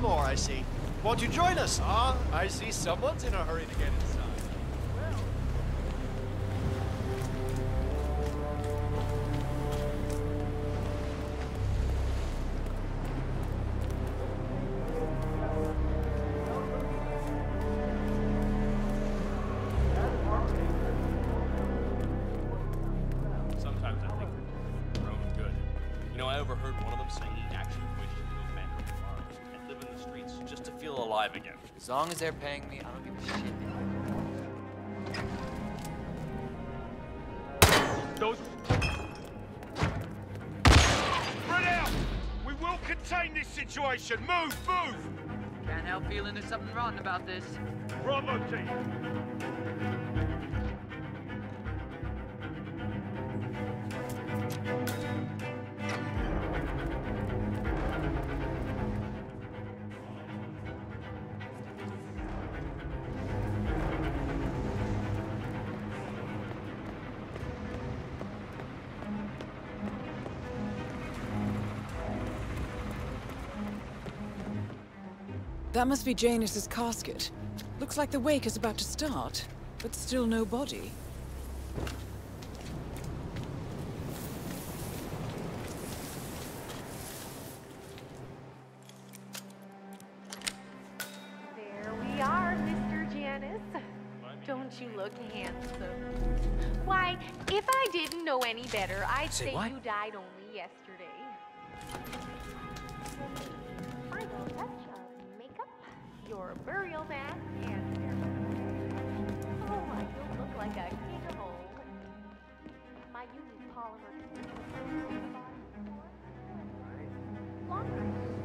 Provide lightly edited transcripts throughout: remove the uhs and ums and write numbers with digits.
more, I see. Won't you join us? Ah, I see someone's in a hurry to get inside. Sometimes I think they're own good. You know, I overheard one of them saying he actually wished to go back to Mars and live in the streets just to feel alive again. As long as they're paying me, I don't give a shit. Those... Spread out! We will contain this situation! Move! Move! Can't help feeling there's something rotten about this. Bravo team! That must be Janus's casket. Looks like the wake is about to start, but still no body. There we are, Mr. Janus. Don't you look handsome? Why, if I didn't know any better, I'd say what? you died only yesterday. Final touch of makeup, your burial mat, and oh, I don't look like a king of old. My UV polymer longer.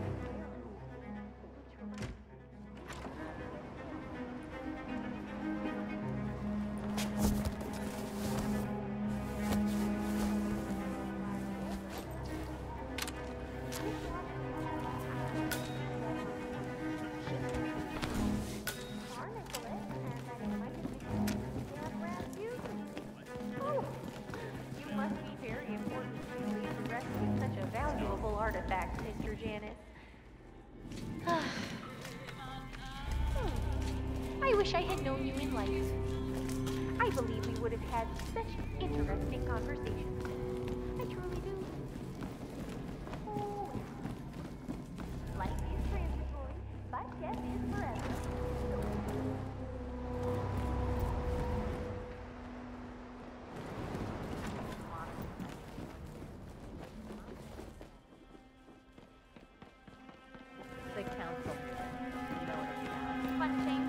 Artifact, Mr. Janus. I wish I had known you in life. I believe we would have had such interesting conversations. I truly do. Oh, life is transitory, but death is forever. The council. Fun change.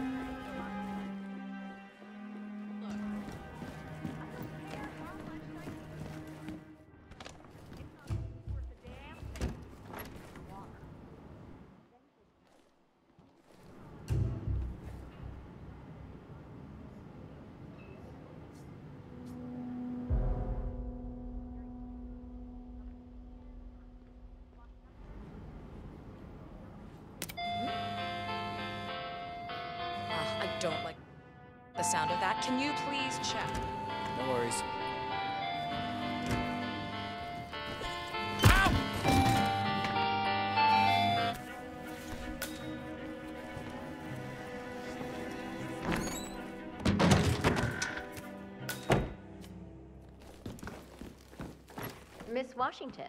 I don't like the sound of that. Can you please check? No worries. Miss Washington.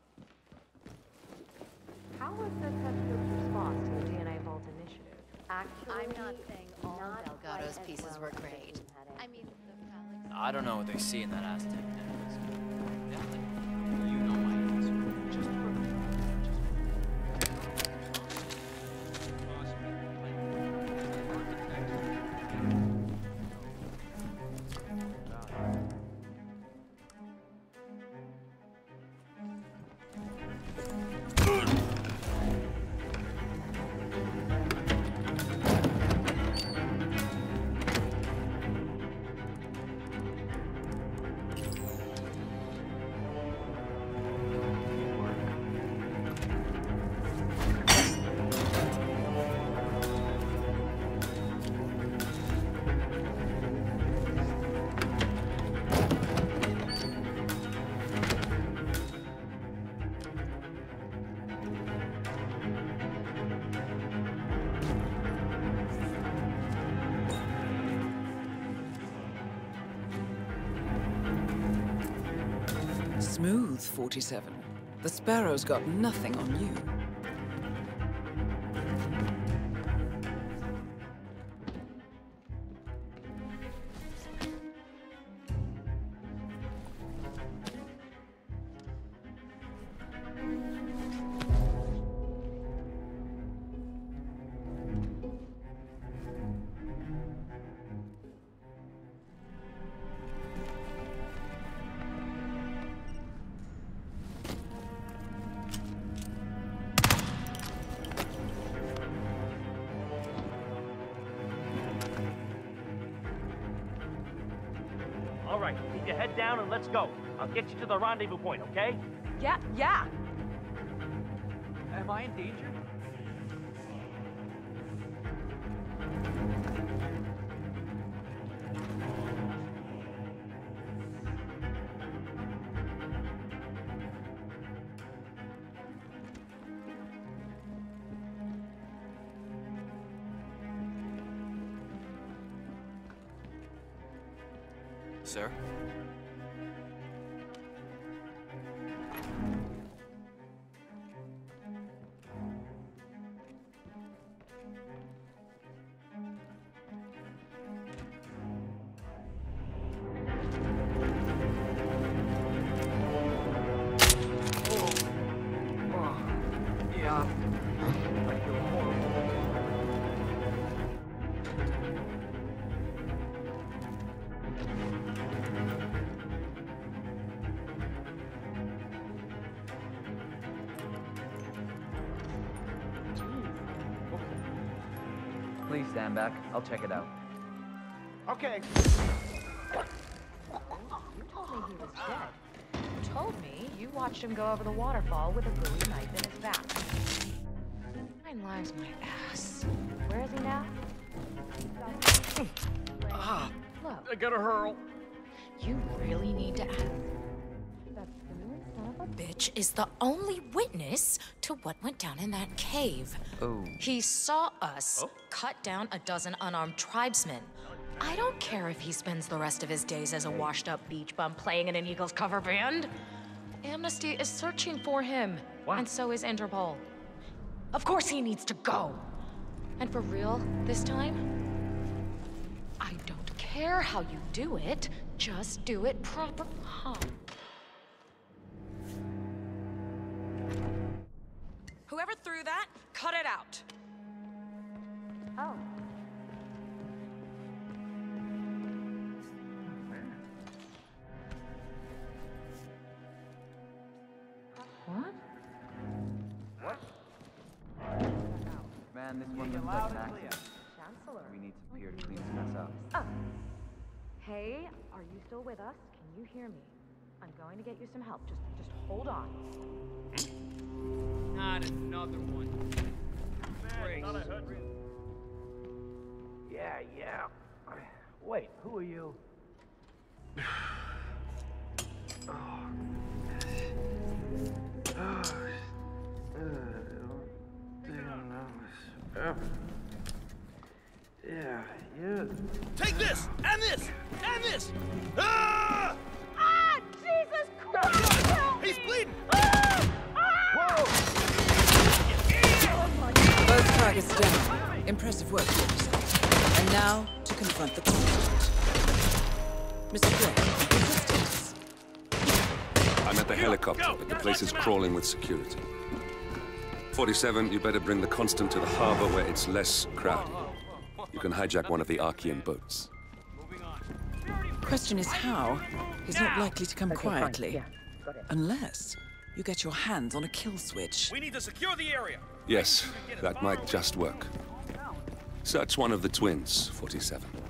How was the Pacifist response to the DNA Vault initiative? Actually, I'm not saying all Delgado's quite as pieces well were as great. Jason had I mean, the Phallics. I don't know what they see in that Aztec necklace. You know my answer. Just Smooth, 47. The Sparrow's got nothing on you. All right, keep your head down and let's go. I'll get you to the rendezvous point, okay? Yeah. Am I in danger? Sir? Please stand back. I'll check it out. Okay. You told me he was dead. You told me you watched him go over the waterfall with a Bowie knife in his back. Mine lies my ass. Where is he now? Look, I gotta hurl. you really need to ask. That Simeon son of a Bitch is the only witness to what went down in that cave. Oh. He saw us cut down a dozen unarmed tribesmen. I don't care if he spends the rest of his days as a washed-up beach bum playing in an Eagles cover band. Amnesty is searching for him, and so is Interpol. Of course he needs to go. And for real, this time, I don't care how you do it, just do it proper. Huh. Whoever threw that, cut it out. Oh. Man, this one looks like an accident. Chancellor. We need some beer to clean this mess up. Oh. Hey, are you still with us? Can you hear me? I'm going to get you some help. Just hold on. Not another one. Yeah. Wait, who are you? Take this! And this! And this! Ah! Ah! Jesus Christ! Help me! He's bleeding! Both targets down. Impressive work, officers. And now, to confront the culprit. Mr. Gray, resistance. I'm at the helicopter, but the place is crawling with security. 47, you better bring the Constant to the harbor where it's less crowded. You can hijack one of the Archean boats. Question is how. He's not likely to come quietly. Unless you get your hands on a kill switch. We need to secure the area! Yes, that might just work. Search one of the twins, 47.